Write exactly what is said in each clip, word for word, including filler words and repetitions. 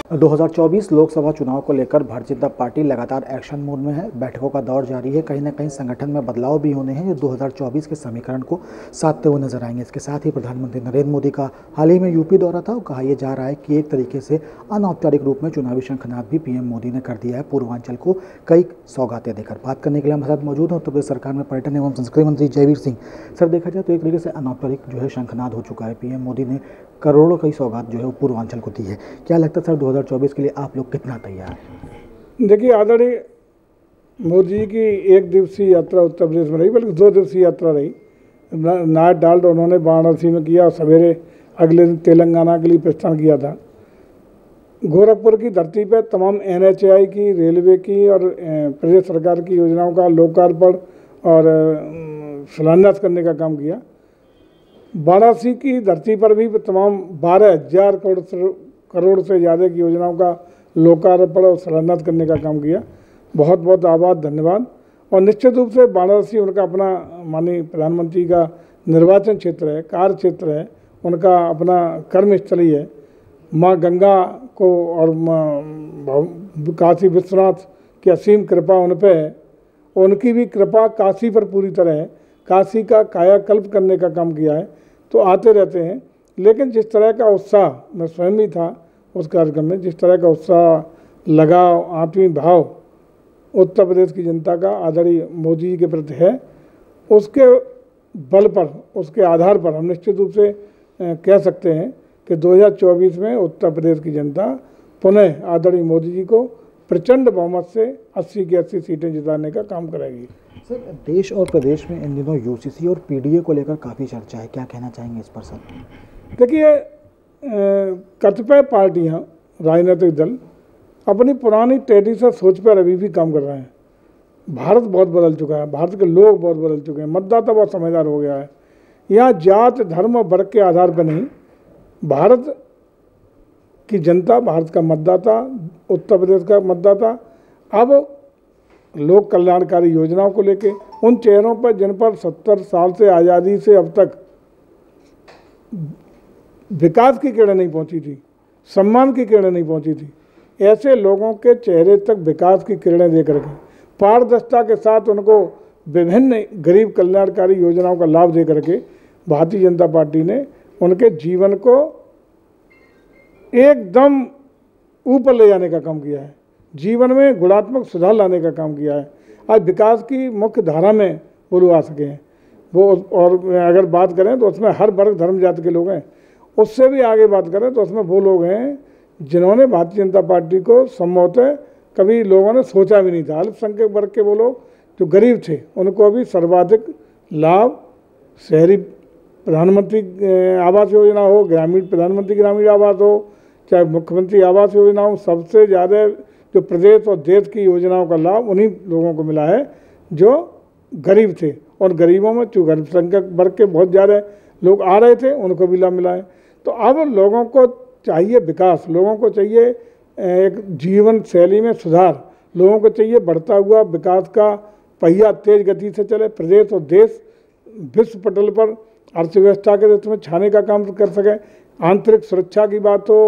दो हज़ार चौबीस लोकसभा चुनाव को लेकर भारतीय जनता पार्टी लगातार एक्शन मोड में है। बैठकों का दौर जारी है। कहीं ना कहीं संगठन में बदलाव भी होने हैं जो दो हज़ार चौबीस के समीकरण को साधते हुए नजर आएंगे। इसके साथ ही प्रधानमंत्री नरेंद्र मोदी का हाल ही में यूपी दौरा था। कहा यह जा रहा है कि एक तरीके से अनौपचारिक रूप में चुनावी शंखनाद भी पीएम मोदी ने कर दिया है पूर्वांचल को कई सौगातें देकर। बात करने के लिए हमारे साथ मौजूद हैं उत्तर प्रदेश सरकार में पर्यटन एवं संस्कृति मंत्री जयवीर सिंह। सर, देखा जाए तो एक तरीके से अनौपचारिक जो है शंखनाद हो चुका है। पीएम मोदी ने करोड़ों की सौगात जो है वो पूर्वांचल को दी है। क्या लगता है सर, दो हज़ार चौबीस के लिए आप लोग कितना तैयार हैं? देखिए, आदरणीय मोदी जी की एक दिवसीय यात्रा उत्तर प्रदेश में रही, बल्कि दो दिवसीय यात्रा रही। नाथ डाल्ट उन्होंने वाराणसी में किया और सवेरे अगले दिन तेलंगाना के लिए प्रस्थान किया था। गोरखपुर की धरती पर तमाम एन एच ए आई की, रेलवे की और प्रदेश सरकार की योजनाओं का लोकार्पण और शिलान्यास करने का काम किया। वाराणसी की धरती पर भी तमाम बारह हजार करोड़ करोड़ से ज़्यादा की योजनाओं का लोकार्पण और शिलान्यास करने का काम किया। बहुत बहुत आभार, धन्यवाद। और निश्चित रूप से वाराणसी उनका अपना माननीय प्रधानमंत्री का निर्वाचन क्षेत्र है, कार्य क्षेत्र है, उनका अपना कर्मस्थली है। माँ गंगा को और काशी विश्वनाथ की असीम कृपा उन पर है। उनकी भी कृपा काशी पर पूरी तरह है। काशी का कायाकल्प करने का काम किया है, तो आते रहते हैं। लेकिन जिस तरह का उत्साह, मैं स्वयं भी था उस कार्यक्रम में, जिस तरह का उत्साह, लगाव, आत्मीय भाव उत्तर प्रदेश की जनता का आदरणीय मोदी जी के प्रति है, उसके बल पर, उसके आधार पर हम निश्चित रूप से कह सकते हैं कि दो हज़ार चौबीस में उत्तर प्रदेश की जनता पुनः आदरणीय मोदी जी को प्रचंड बहुमत से अस्सी की अस्सी सीटें जिताने का काम करेगी। सर, देश और प्रदेश में इन दिनों यू सी सी और पी डी ए को लेकर काफ़ी चर्चा है, क्या कहना चाहेंगे इस पर सर? देखिए, कतिपय पार्टियां, राजनीतिक दल अपनी पुरानी ट्रेडिशनल सोच पर अभी भी काम कर रहे हैं। भारत बहुत बदल चुका है, भारत के लोग बहुत बदल चुके हैं, मतदाता बहुत समझदार हो गया है। यहाँ जात, धर्म और वर्ग के आधार पर नहीं, भारत की जनता, भारत का मतदाता, उत्तर प्रदेश का मतदाता अब लोक कल्याणकारी योजनाओं को लेके उन चेहरों पर जिन पर सत्तर साल से आज़ादी से अब तक विकास की किरणें नहीं पहुंची थी, सम्मान की किरणें नहीं पहुंची थी, ऐसे लोगों के चेहरे तक विकास की किरणें दे करके पारदर्शिता के साथ उनको विभिन्न गरीब कल्याणकारी योजनाओं का लाभ दे करके भारतीय जनता पार्टी ने उनके जीवन को एकदम ऊपर ले जाने का काम किया है। जीवन में गुणात्मक सुधार लाने का काम किया है। आज विकास की मुख्य धारा में वो लोग आ सके हैं। वो और अगर बात करें तो उसमें हर वर्ग, धर्म, जाति के लोग हैं। उससे भी आगे बात करें तो उसमें वो लोग हैं जिन्होंने भारतीय जनता पार्टी को संभवतः कभी लोगों ने सोचा भी नहीं था। अल्पसंख्यक वर्ग के वो लोग जो गरीब थे, उनको भी सर्वाधिक लाभ, शहरी प्रधानमंत्री आवास योजना हो, ग्रामीण प्रधानमंत्री ग्रामीण आवास हो, चाहे मुख्यमंत्री आवास योजना हो, सबसे ज़्यादा जो प्रदेश और देश की योजनाओं का लाभ उन्हीं लोगों को मिला है जो गरीब थे। और गरीबों में चूँकि अल्पसंख्यक वर्ग के बहुत ज़्यादा लोग आ रहे थे, उनको भी लाभ मिला है। तो अब लोगों को चाहिए विकास, लोगों को चाहिए एक जीवन शैली में सुधार, लोगों को चाहिए बढ़ता हुआ विकास का पहिया तेज गति से चले, प्रदेश और देश विश्व पटल पर अर्थव्यवस्था के रूप में छाने का काम कर सके। आंतरिक सुरक्षा की बात हो,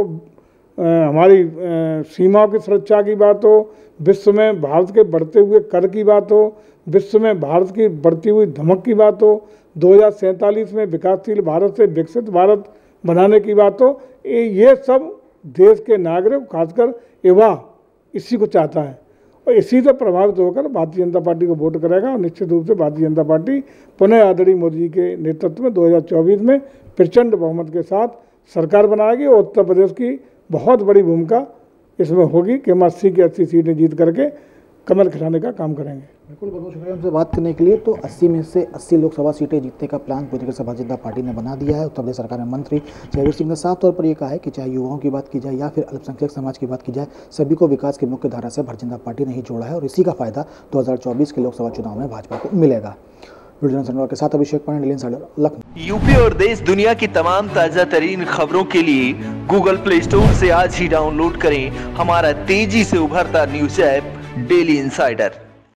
हमारी सीमाओं की सुरक्षा की बात हो, विश्व में भारत के बढ़ते हुए कर की बात हो, विश्व में भारत की बढ़ती हुई धमक की बात हो, दो हज़ार सैंतालीस में विकासशील भारत से विकसित भारत बनाने की बात हो, ये सब देश के नागरिक, खासकर युवा, इसी को चाहता है। और इसी से प्रभावित होकर भारतीय जनता पार्टी को वोट करेगा। और निश्चित रूप से भारतीय जनता पार्टी पुनः आदरणीय मोदी जी के नेतृत्व में दो हज़ार चौबीस में प्रचंड बहुमत के साथ सरकार बनाएगी। और उत्तर प्रदेश की बहुत बड़ी भूमिका इसमें होगी कि हम अस्सी की अस्सी सीटें जीत करके कमल खिलाने का काम करेंगे। बिल्कुल, बहुत बहुत शुक्रिया हमसे बात करने के लिए। तो अस्सी में से अस्सी लोकसभा सीटें जीतने का प्लान पूरी तरह से भारतीय जनता पार्टी ने बना दिया है। उत्तर प्रदेश सरकार में मंत्री जयवीर सिंह ने साफ तौर पर यह कहा है कि चाहे युवाओं की बात की जाए या फिर अल्पसंख्यक समाज की बात की जाए, सभी को विकास की मुख्य धारा से भारतीय जनता पार्टी ने ही जोड़ा है और इसी का फायदा दो हज़ार चौबीस के लोकसभा चुनाव में भाजपा को मिलेगा। के साथ अभिषेक पांडे, लखनऊ। यूपी और देश दुनिया की तमाम ताजा तरीन खबरों के लिए गूगल प्ले स्टोर से आज ही डाउनलोड करें हमारा तेजी से उभरता न्यूज ऐप डेली इंसाइडर।